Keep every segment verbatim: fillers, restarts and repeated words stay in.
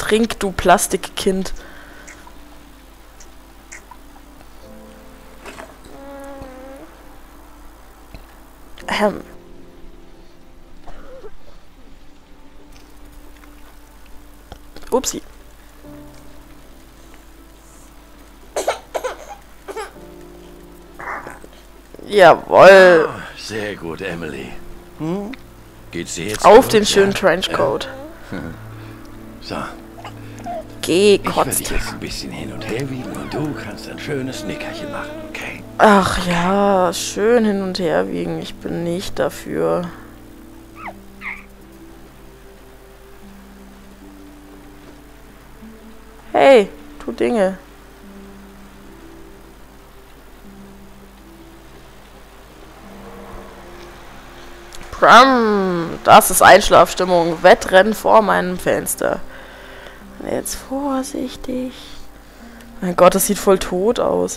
Trink, du Plastikkind. Ähm. Upsi. Jawohl. Oh, sehr gut, Emily. Hm? Geht's dir jetzt Auf gut? den schönen Ja? Trenchcoat. Ja. So, Geh, ich werde kotzt. dich jetzt ein bisschen hin und her wiegen und du kannst ein schönes Nickerchen machen, okay? Ach ja, schön hin und her wiegen. Ich bin nicht dafür. Hey, tu Dinge. Pram, das ist Einschlafstimmung. Wettrennen vor meinem Fenster. Jetzt vorsichtig. Mein Gott, das sieht voll tot aus.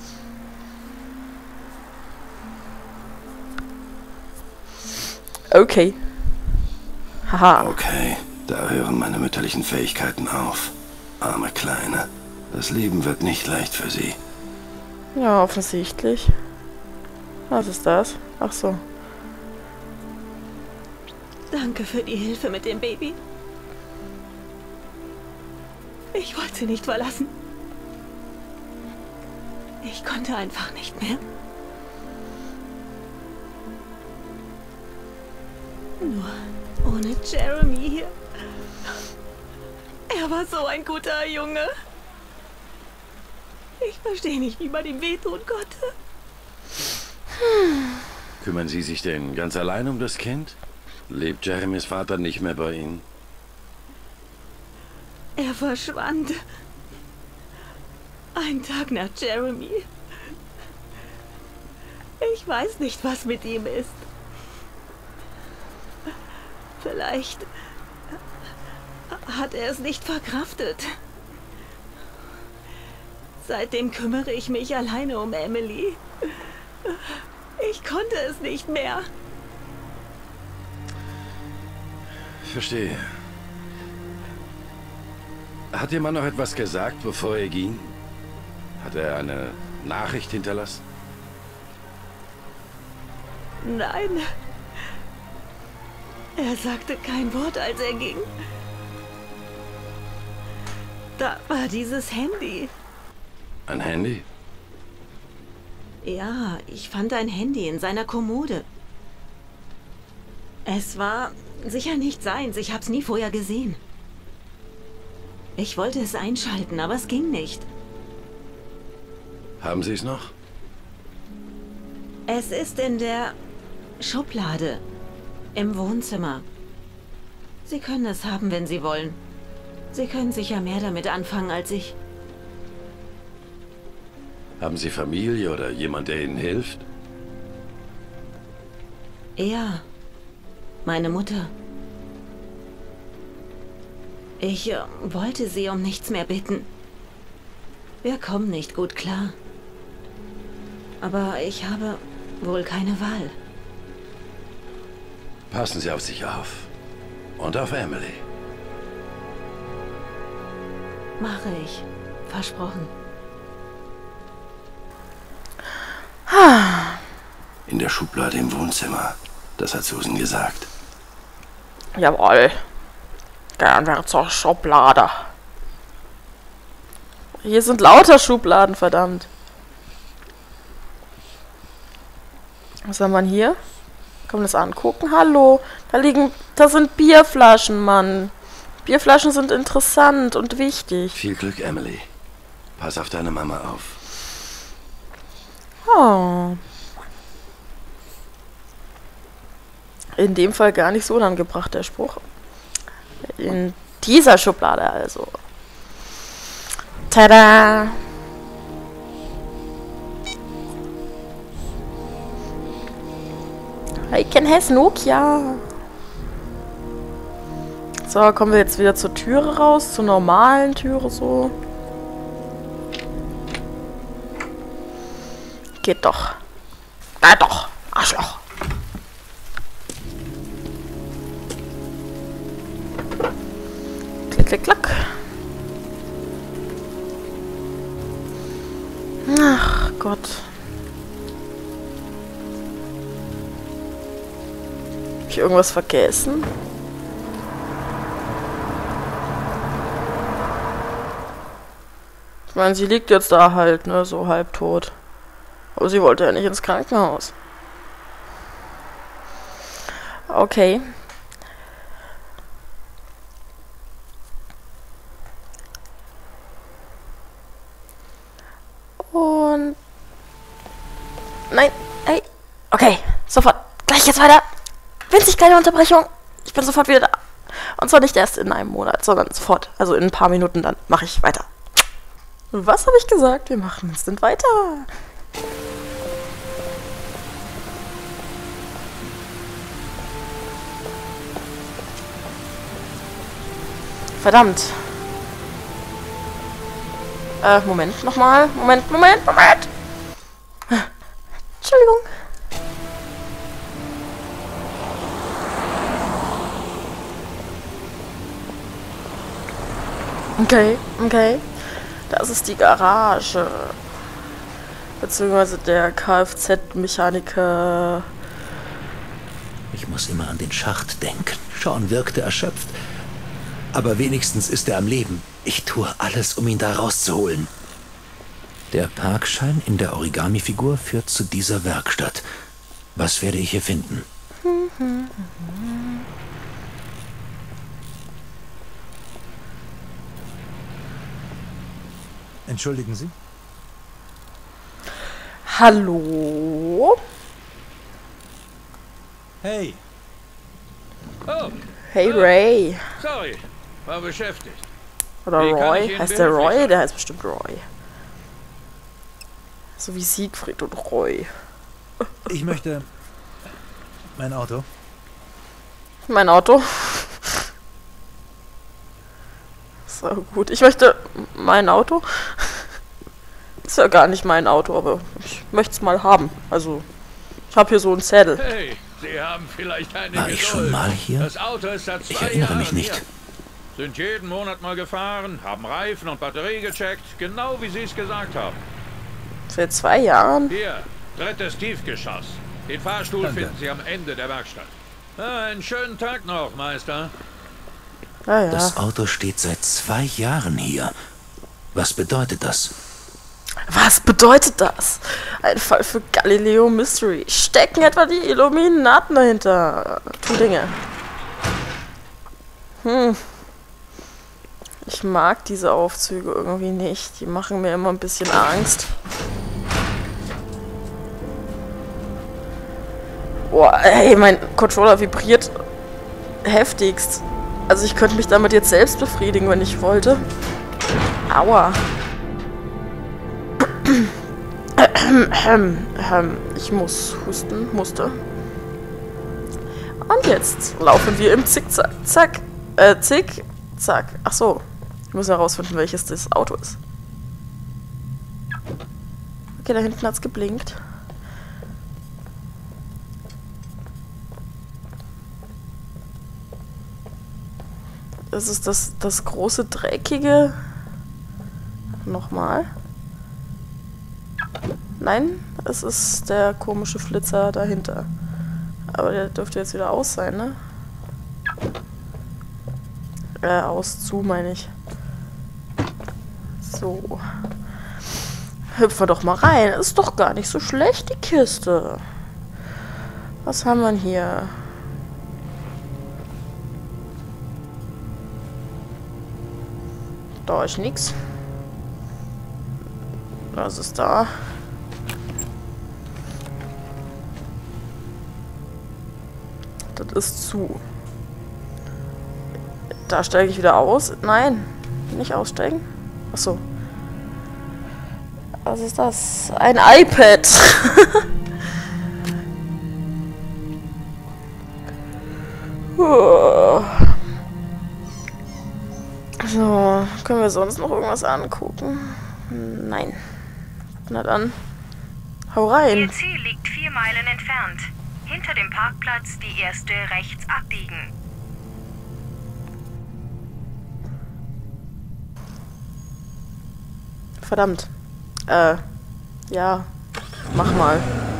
Okay. Haha. Okay, da hören meine mütterlichen Fähigkeiten auf. Arme Kleine. Das Leben wird nicht leicht für sie. Ja, offensichtlich. Was ist das? Ach so. Danke für die Hilfe mit dem Baby. Ich wollte sie nicht verlassen. Ich konnte einfach nicht mehr. Nur ohne Jeremy hier. Er war so ein guter Junge. Ich verstehe nicht, wie man ihm wehtun konnte. Kümmern Sie sich denn ganz allein um das Kind? Lebt Jeremys Vater nicht mehr bei Ihnen? Er verschwand. Einen Tag nach Jeremy. Ich weiß nicht, was mit ihm ist. Vielleicht hat er es nicht verkraftet. Seitdem kümmere ich mich alleine um Emily. Ich konnte es nicht mehr. Verstehe. Hat Ihr Mann noch etwas gesagt, bevor er ging? Hat er eine Nachricht hinterlassen? Nein. Er sagte kein Wort, als er ging. Da war dieses Handy. Ein Handy? Ja, ich fand ein Handy in seiner Kommode. Es war sicher nicht seins. Ich hab's nie vorher gesehen. Ich wollte es einschalten, aber es ging nicht. Haben Sie es noch? Es ist in der Schublade im Wohnzimmer. Sie können es haben, wenn Sie wollen. Sie können sicher mehr damit anfangen als ich. Haben Sie Familie oder jemand, der Ihnen hilft? Ja, meine Mutter. Ich äh, wollte sie um nichts mehr bitten. Wir kommen nicht gut klar. Aber ich habe wohl keine Wahl. Passen Sie auf sich auf. Und auf Emily. Mache ich. Versprochen. In der Schublade im Wohnzimmer. Das hat Susan gesagt. Jawohl. Gern wäre zur Schublade. Hier sind lauter Schubladen, verdammt. Was haben wir hier? Kann man das angucken? Hallo. Da liegen, da sind Bierflaschen, Mann. Bierflaschen sind interessant und wichtig. Viel Glück, Emily. Pass auf deine Mama auf. Oh. In dem Fall gar nicht so lang gebracht, der Spruch. In dieser Schublade also. Tada! I can have Nokia. So, kommen wir jetzt wieder zur Türe raus, zur normalen Türe so. Geht doch. Na doch, Arschloch. Klick, klick, klack. Ach Gott. Hab ich irgendwas vergessen? Ich meine, sie liegt jetzt da halt, ne, so halbtot. Aber sie wollte ja nicht ins Krankenhaus. Okay. Und... Nein, hey. Okay, sofort. Gleich jetzt weiter. Winzig kleine Unterbrechung. Ich bin sofort wieder da. Und zwar nicht erst in einem Monat, sondern sofort. Also in ein paar Minuten, dann mache ich weiter. Was habe ich gesagt? Wir machen instant weiter. Verdammt. Äh, Moment, nochmal. Moment, Moment, Moment. Entschuldigung. Okay, okay. Das ist die Garage. Beziehungsweise der Kfz-Mechaniker. Ich muss immer an den Schacht denken. Sean wirkte erschöpft. Aber wenigstens ist er am Leben. Ich tue alles, um ihn da rauszuholen. Der Parkschein in der Origami-Figur führt zu dieser Werkstatt. Was werde ich hier finden? Entschuldigen Sie? Hallo? Hey! Oh, Hey Ray. sorry, war beschäftigt. Oder Wie kann ich Roy. Ihnen Heißt der behilflich Roy? sein? Der heißt bestimmt Roy. So wie Siegfried und Roy. Ich möchte... mein Auto. Mein Auto. So gut. Ich möchte mein Auto. Ist ja gar nicht mein Auto, aber ich möchte es mal haben. Also, ich habe hier so einen Zettel. Hey, Sie haben vielleicht eine War ich Geduld. schon mal hier? Das Auto ist seit zwei Ich erinnere Jahren mich nicht. hier. Sind jeden Monat mal gefahren, haben Reifen und Batterie gecheckt, genau wie Sie es gesagt haben. Seit zwei Jahren? Hier, drittes Tiefgeschoss. Den Fahrstuhl Danke. finden Sie am Ende der Werkstatt. Ah, einen schönen Tag noch, Meister. Ja, ja. Das Auto steht seit zwei Jahren hier. Was bedeutet das? Was bedeutet das? Ein Fall für Galileo Mystery. Stecken etwa die Illuminaten dahinter? Tu Dinge. Hm. Ich mag diese Aufzüge irgendwie nicht. Die machen mir immer ein bisschen Angst. Boah, ey, mein Controller vibriert heftigst. Also ich könnte mich damit jetzt selbst befriedigen, wenn ich wollte. Aua. Ich muss husten, musste. Und jetzt laufen wir im Zickzack. Zack. Äh, Zick. Zack. Ach so. Ich muss herausfinden, welches das Auto ist. Okay, da hinten hat's geblinkt. Das ist das, das große, dreckige. Nochmal. Nein, es ist der komische Flitzer dahinter. Aber der dürfte jetzt wieder aus sein, ne? Äh, aus, zu, meine ich. So. Hüpfen wir doch mal rein. Ist doch gar nicht so schlecht, die Kiste. Was haben wir denn hier? Da ist nix. Was ist da? Das ist zu. Da steige ich wieder aus. Nein, nicht aussteigen. Achso. Was ist das? Ein iPad. So, können wir sonst noch irgendwas angucken? Nein. Na dann, hau rein. Ihr Ziel liegt vier Meilen entfernt. Hinter dem Parkplatz die erste rechts abbiegen. Verdammt. Äh, ja. Mach mal.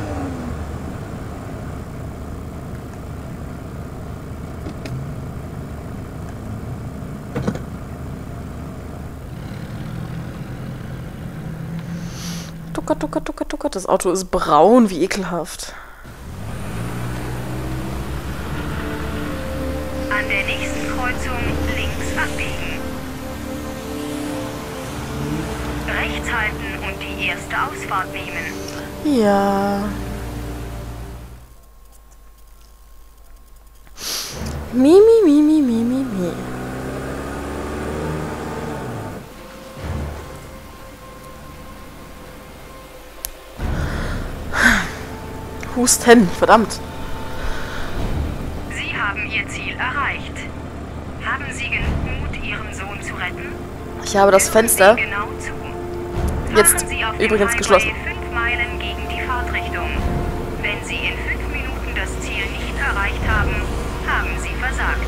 Tucker, tucker, tucker, tucker. Das Auto ist braun, wie ekelhaft. An der nächsten Kreuzung links abbiegen. Rechts halten und die erste Ausfahrt nehmen. Ja. Mi, mi, mi, mi, mi, mi, mi. Husten, verdammt. Sie haben Ihr Ziel erreicht. Haben Sie genug Mut, Ihren Sohn zu retten? Ich habe das Fenster Hören Sie genau zu. jetzt Fahren Sie auf dem übrigens Highway geschlossen. fünf Meilen gegen die Fahrtrichtung. Wenn Sie in fünf Minuten das Ziel nicht erreicht haben, haben Sie versagt.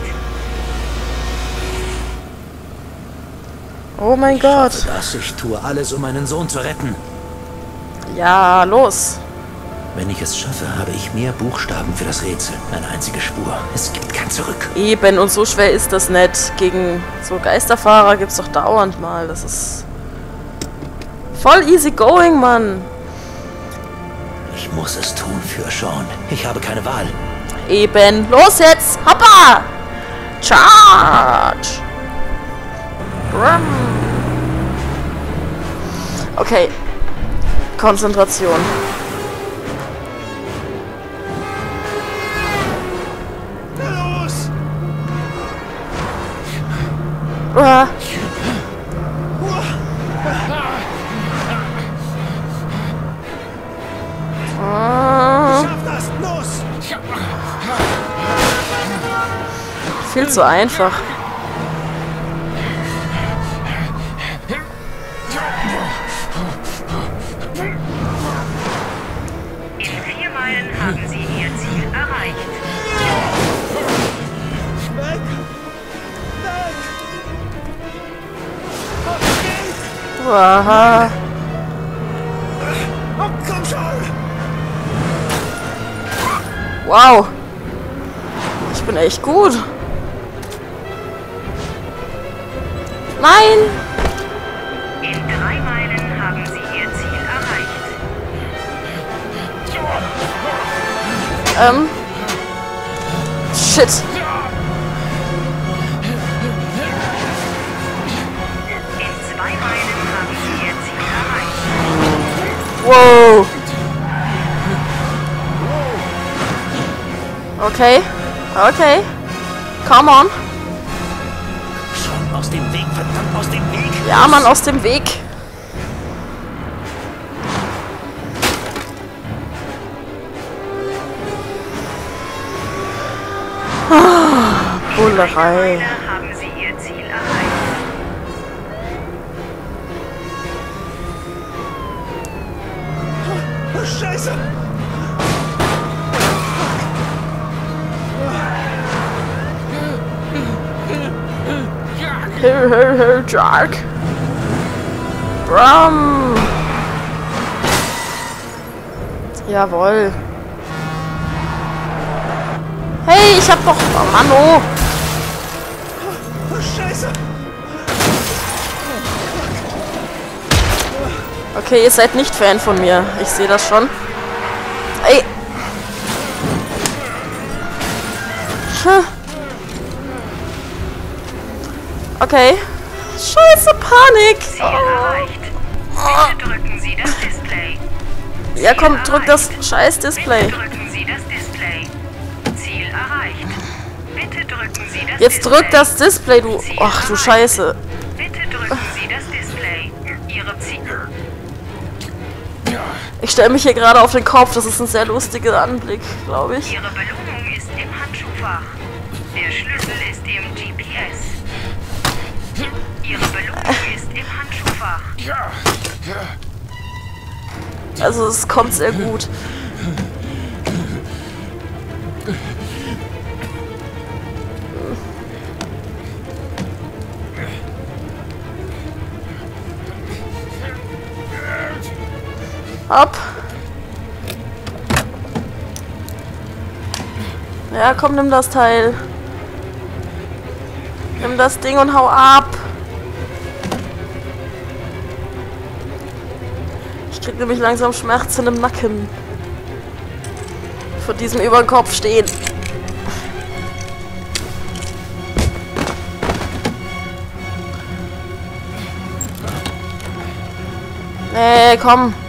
Oh mein Ich hoffe Gott. das. Ich tue alles, um meinen Sohn zu retten. Ja, los. Wenn ich es schaffe, habe ich mehr Buchstaben für das Rätsel. Eine einzige Spur. Es gibt kein Zurück. Eben, und so schwer ist das nicht. Gegen so Geisterfahrer gibt's doch dauernd mal. Das ist voll easy going, Mann. Ich muss es tun für Sean. Ich habe keine Wahl. Eben. Los jetzt. Hoppa. Charge. Rum. Okay. Konzentration. Los! Uah. Ah. Schaff das! Los! Viel zu einfach. In vier Meilen haben Sie Ihr Ziel erreicht. Weg! Weg! Aha. Oh, komm schon! Wow. Ich bin echt gut. Nein. In drei Meilen haben Sie Ihr Ziel erreicht. Ähm. Shit. In zwei Meilen haben Sie Ihr Ziel erreicht. Wow. Okay. Okay. Come on. Sean, aus dem Weg, verdammt, aus dem Weg. Ja, Mann, aus dem Weg. Ah, Bullerei. Meile haben Sie Ihr Ziel erreicht. Oh, Scheiße! Hö, hö, hö, Jack. Brum. Jawohl. Hey, ich hab doch... Oh, Mann, oh. Oh, Scheiße! Okay, ihr seid nicht Fan von mir. Ich sehe das schon. Ey. Hm. Okay. Scheiße, Panik. Ziel erreicht. Bitte drücken Sie das Display. Ja, komm, drück das scheiß Display. Bitte drücken Sie das Display. Ziel erreicht. Bitte drücken Sie das Jetzt drück das Display, du... Ach, du Scheiße. Bitte drücken Sie das Display. Ihre Ziel... Ich stelle mich hier gerade auf den Kopf. Das ist ein sehr lustiger Anblick, glaube ich. Ihre Belohnung ist im Handschuhfach. Der Schlüssel ist im G P S. Ihre Belohnung ist im Handschuhfach. Also, es kommt sehr gut. Hopp. Ja, komm, nimm das Teil. Nimm das Ding und hau ab. Ich krieg nämlich langsam Schmerzen im Nacken. Vor diesem über den Kopf stehen. Nee, komm.